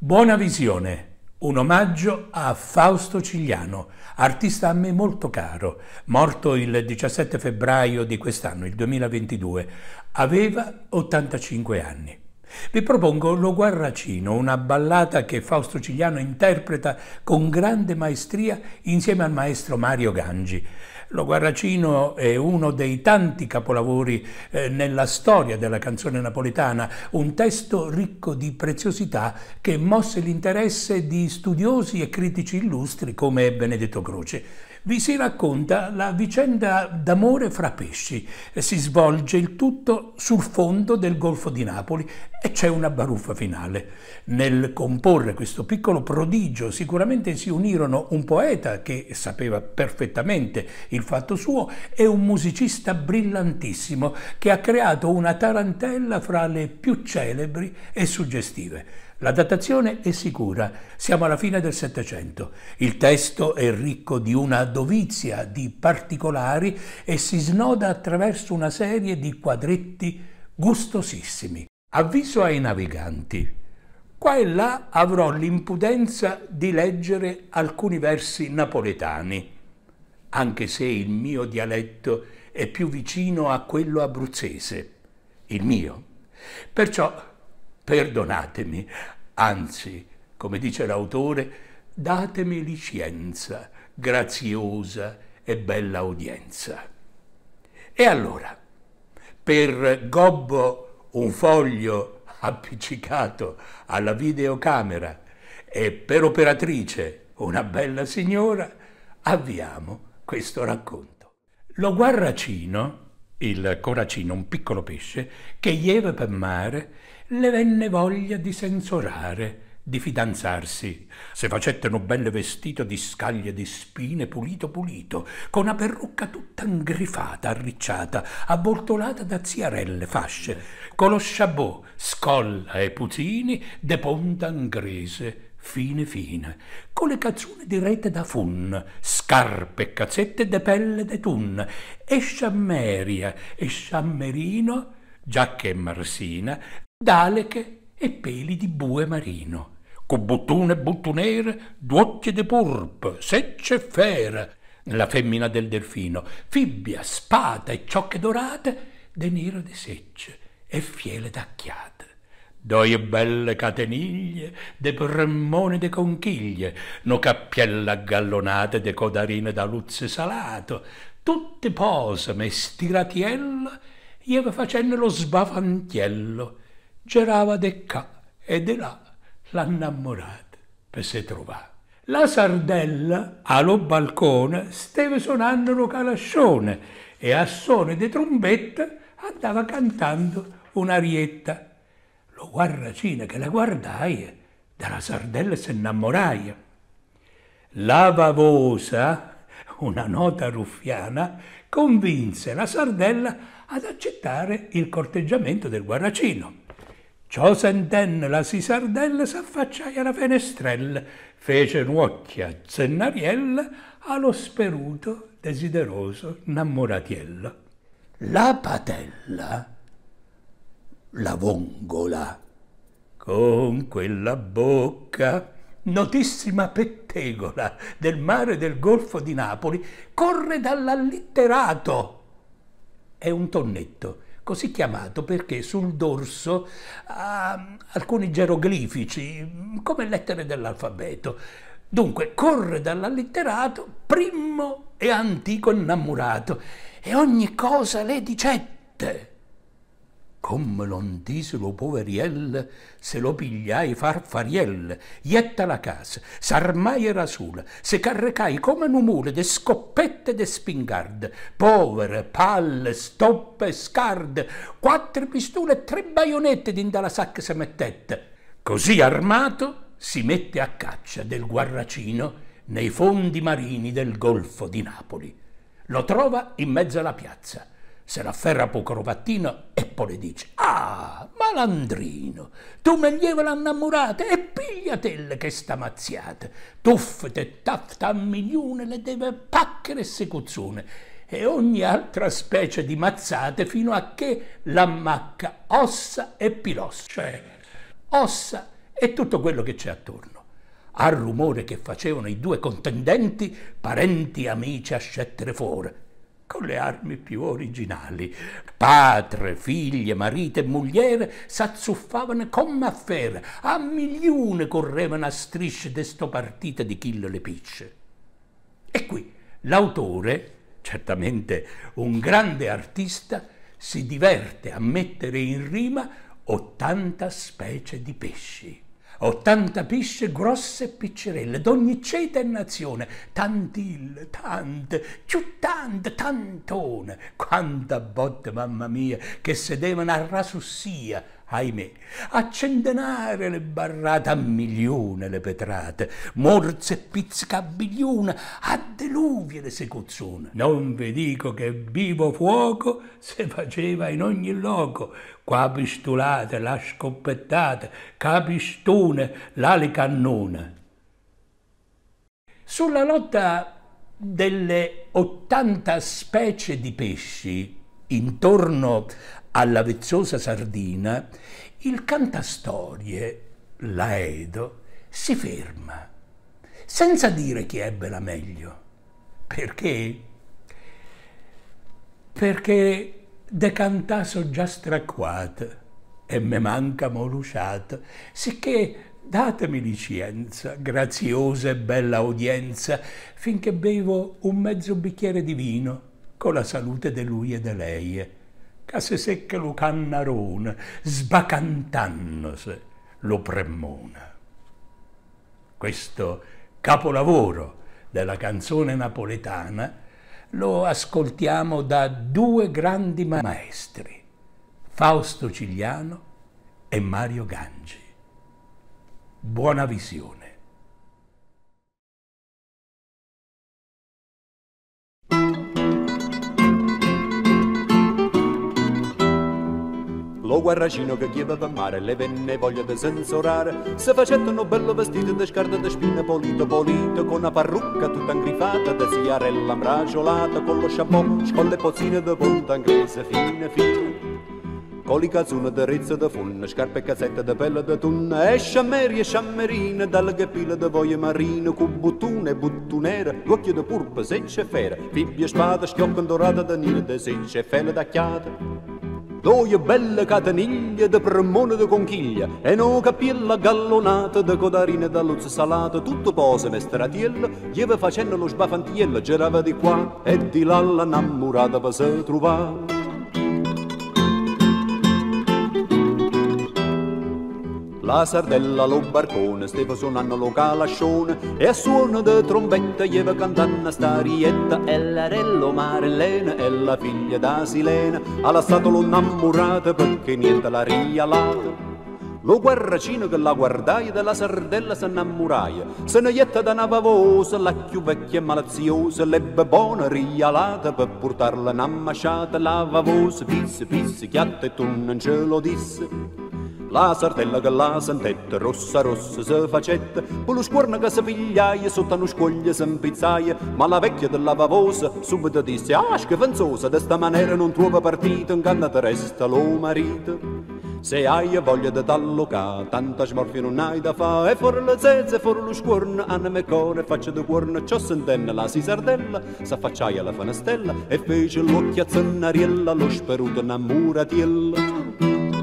Buona visione, un omaggio a Fausto Cigliano, artista a me molto caro, morto il 17 febbraio di quest'anno, il 2022. Aveva 85 anni. Vi propongo Lo Guarracino, una ballata che Fausto Cigliano interpreta con grande maestria insieme al maestro Mario Gangi. Lo Guarracino è uno dei tanti capolavori nella storia della canzone napoletana, un testo ricco di preziosità che mosse l'interesse di studiosi e critici illustri come Benedetto Croce. Vi si racconta la vicenda d'amore fra pesci, si svolge il tutto sul fondo del Golfo di Napoli e c'è una baruffa finale. Nel comporre questo piccolo prodigio sicuramente si unirono un poeta che sapeva perfettamente il fatto suo e un musicista brillantissimo che ha creato una tarantella fra le più celebri e suggestive. La datazione è sicura, siamo alla fine del Settecento. Il testo è ricco di una dovizia di particolari e si snoda attraverso una serie di quadretti gustosissimi. Avviso ai naviganti. Qua e là avrò l'impudenza di leggere alcuni versi napoletani, anche se il mio dialetto è più vicino a quello abruzzese, il mio. Perciò perdonatemi, anzi, come dice l'autore, datemi licenza, graziosa e bella udienza. E allora, per Gobbo un foglio appiccicato alla videocamera e per Operatrice una bella signora, avviamo questo racconto. Lo Guarracino, il coracino, un piccolo pesce, che lieve per mare, le venne voglia di sensorare, di fidanzarsi. Se facettero belle vestito di scaglie di spine pulito pulito, con una perrucca tutta ingrifata, arricciata, avvoltolata da ziarelle, fasce, con lo sciabò, scolla e puzini de ponta ingrese, fine fine, con le calzone di rete da fun, scarpe e cazzette de pelle de tun, e sciammeria e sciammerino, giacche e marsina, d'aleche e peli di bue marino, con bottune e bottunere, duocchie de purp, secce e fera, la femmina del delfino, fibbia, spada e ciocche dorate, de nero de secce e fiele d'acchiate. Doie belle cateniglie, de bremmone de conchiglie, no cappiella gallonate de codarine da luzze salato, tutte posame e stiratiella, ieva facendo lo sbafantiello, girava de qua e de là l'annamorata per se trovare. La sardella, allo balcone, steve suonando lo calascione e a suono di trombetta andava cantando un'arietta. Lo Guarracino che la guardai, dalla sardella se innamorai. La Vavosa, una nota ruffiana, convinse la sardella ad accettare il corteggiamento del Guarracino. Ciò sentenne la sardella s'affacciai alla fenestrella, fece un'occhia zennariella allo speruto, desideroso innamoratiello. La patella, la vongola, con quella bocca, notissima pettegola del mare del Golfo di Napoli, corre dall'allitterato. È un tonnetto, così chiamato perché sul dorso ha alcuni geroglifici, come lettere dell'alfabeto. Dunque, corre dall'allitterato, primo e antico innamorato, e ogni cosa le dicette. Come non dise lo poveriel, se lo pigliai farfariel, ietta la casa, s'armai era sola, se carrecai come un mule de scoppette de spingarde, povere, palle, stoppe, scarde, 4 pistole e 3 baionette dinda la sacca se mettette. Così armato si mette a caccia del Guarracino nei fondi marini del Golfo di Napoli. Lo trova in mezzo alla piazza. Se l'afferra poco rovattino e poi le dice: «Ah, malandrino, tu me lieva l'annamorata e pigliatelle che sta mazziata. Tuffete e tafta a milione le deve pacchere e secuzzone e ogni altra specie di mazzate fino a che l'ammacca ossa e pilos, cioè ossa e tutto quello che c'è attorno. Al rumore che facevano i due contendenti, parenti e amici a scettere fuori, con le armi più originali. Padre, figlie, marito e mogliere s'azzuffavano come a fere, a milione correvano a strisce de sto partite di Chillo le Picce. E qui l'autore, certamente un grande artista, si diverte a mettere in rima 80 specie di pesci. 80 pisce grosse e piccerelle, d'ogni ceta e nazione, tantille, tante, più tante, tantone, quanta botte, mamma mia, che sedevano a rasussia, ahimè, a centenare le barrate, a milione le petrate, morse e pizzicabiglione, a deluvie le secozzone. Non vi dico che vivo fuoco se faceva in ogni loco, qua pistolate, la scoppettate, capistone, l'ali cannone. Sulla lotta delle 80 specie di pesci intorno alla vezzosa sardina, il cantastorie, Laedo, si ferma, senza dire chi ebbe la meglio. Perché? Perché de cantà so già stracquata e me manca molusciata, sicché datemi licenza, graziosa e bella udienza, finché bevo un mezzo bicchiere di vino, con la salute de lui e de lei, che se secca lo cannarone, sbacantannose lo premmona. Questo capolavoro della canzone napoletana lo ascoltiamo da due grandi maestri, Fausto Cigliano e Mario Gangi. Buona visione. Lo guarracino che chiede per mare, le venne voglia di sensorare, se facettano bello vestito di scarta di spina polito, con una parrucca tutta ingrifata, da ziarella imbraciolata, con lo chapeau, con le pozzine di punta inglese fine, con i calzoni di rizzo di funna, scarpe e cazzette di pelle di tunna, e sciammeri e sciammerine, dalle pile di voglie marine, con buttune e buttunere, occhio di purpa, secce e fera, fibbie e spada, schiocco dorata da nina, de secce e fele d'acchiate. Due belle cateniglie de premone de conchiglia e no capiella gallonata de codarine da luzza salata, tutto pose mestratiella, lieve facendo lo sbafantiello, girava di qua e di là la innamorata va se trovare. La sardella lo barcone stava suonando lo calascione e a suono de trombetta ieva cantando starietta e l'arello Marilena e la figlia da Silena alla stato lo innamorata perché niente la rialata. Lo guarracino che la guardaia della sardella s'innamoraia, se ne jetta da una pavosa, la più vecchia e malaziosa, l'ebbe buona rialata per portarla in ammasciata, la pavosa pisse, chiatta e tu non ce lo disse. La sardella che la sentette, rossa se facette, per lo scuorno che si pigliaia, sotto uno scoglio si impizzaia, ma la vecchia della pavosa subito disse, ah, schifanzosa, de sta maniera non trova partito, in canna te resta lo marito. Se hai voglia di t'allocà, tanta smorfia non hai da fa, e fuori le zezze, fuori lo scuorno, anime core, faccia di cuorno, ciò sentenne la si sardella, s'affacciaia alla fanastella, e fece l'occhio a zannariella, lo speruto innamoratiella.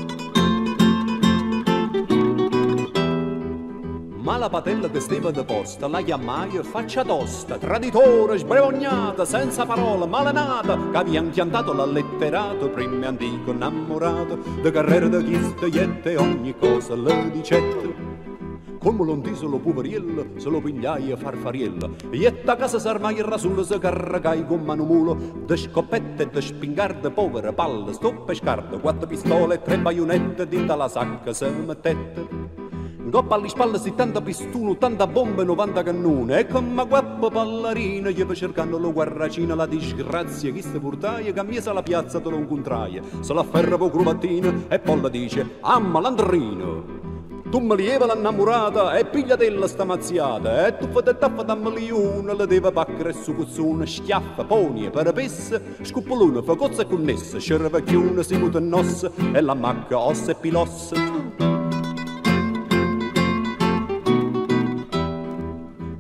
Ma la patella che stava de posta la chiamai faccia tosta, traditore, sbrevognata, senza parola, malenata, che aveva impiantato l'alletterato, primo antico innamorato, de carriera de chiste, ogni cosa le dicette. Come l'ondiso lo poveriello, se lo pigliai a farfariella, ietta casa s'armai il rasulo, se carregai con mano mulo, de scoppette e de spingarde, povere palle, stoppe e scarde, 4 pistole e 3 baionette, dita la sacca se mettette. Goppa alle spalle si tanta pistuno, tanta bomba e 90 cannone, e come guappa pallarina, gli va cercando lo guarracino, la disgrazia che ste portaia, che a miesa la piazza te lo incontraia, se la afferra po' crumattina, e poi la dice, amma l'andrino. Tu me lieva l'annamorata e pigliatella sta mazziata, e tu fate tappa da milione, la deve paccare su cuzzone, schiaffa, poni, parapessa, scuppolone, fa cozza e connessa, scervacchione, si muta in ossa, e la macca ossa e pilossa.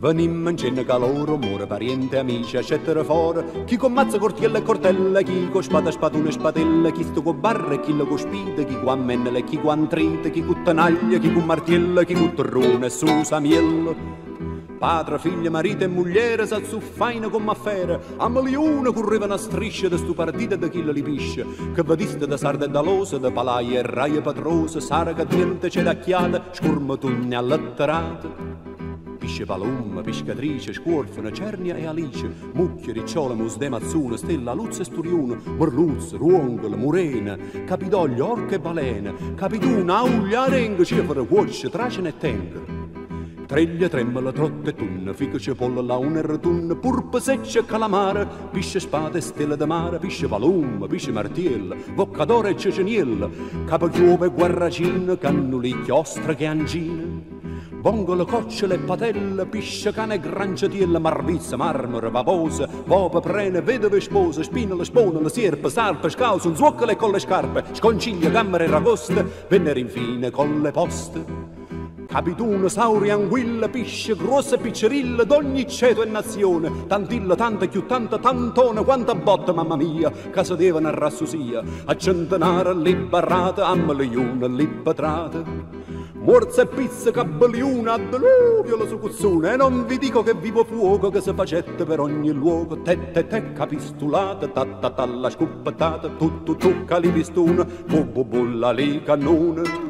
Venimmo in cena che loro, amore, parenti, amici, accettano fuori. Chi con mazza, cortiella e cortella, chi con spada, spatone e spatella, chi sto con barra e chi lo con spida, chi con mennele, chi con trite, chi con tanaglia, chi con martiella, chi con terrone e susamiello. Padre, figlia, marito e moglie s'azzuffaino come affare. A milione correvano a strisce da stu partito da chi li pisce. Che vediste da sarda e da losa, da palaie e raie patrose, sarga diente cedacchiata, scurmatunne alletterate. Pisce palomma, pescatrice, scuorfana, cernia e alice, mucchie, ricciola, musde, mazzuna, stella, luzza e sturione, merluzza, ruongola, murena, capidoglio, orca e balena, capituna, auglia, arenga, cefara, cuoccia, tracene e tenga. Treglia, tremala, trotta e tunna, fica, cipolla, launa e ratunna, purpa, seccia, calamara, pisce, spada e stella da mare, pisce, palomma, pisce, martiella, voccadora e ceceniella, capachiove e guarracina, cannulicchia, ostra che angina. Vongola, coccole e patella, pisce, cane e granciatiella, marvizza, marmora, vaposa, vopa, prene, vedove, spose, spinola, spona, sierpe, sarpe, scauso, zuoccole con le scarpe, sconciglia, gammere e ragoste, vennero infine con le poste. Capituna, sauri, anguilla, pisce, grossa e piccerilla, d'ogni ceto e nazione, tantilla, tanta, più tanta, tantona, quanta botta, mamma mia, che sedevano a rassusia, a centenare le barrate, a milione le patrate. Morza e pizza, cabelliuna, a deluvio la sucuzzone, e non vi dico che vivo fuoco che si facette per ogni luogo, te, capistulata, ta, la scuppatata, tu, calipistuna, bu, la li cannone.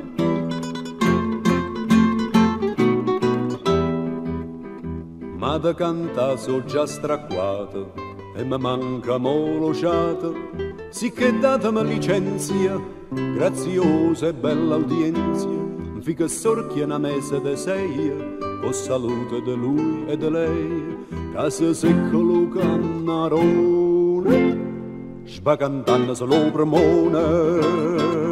Ma da cantare so già stracquato e mi manca molociato, sicché datemi licenzia, graziosa e bella udienza, fica sorchia una mesa de seia, con salute de lui e de lei, casa secco lo cannarone, sbacantando solo premone.